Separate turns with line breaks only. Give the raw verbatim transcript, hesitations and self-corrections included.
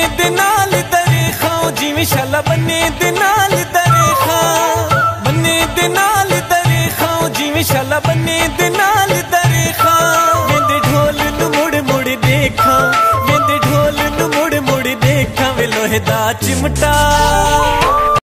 दे नाल दरे खाओ जिवें शाला बन्ने दे नाल दरे खाओ, बन्ने दे नाल दरे खाओ जिवें शाला बन्ने दे नाल दरे खाओ। वेंदे ढोल नू मुड़ मुड़ देखा, वेंदे ढोल नू मुड़ मुड़ देखा वे लोहे दा चिमटा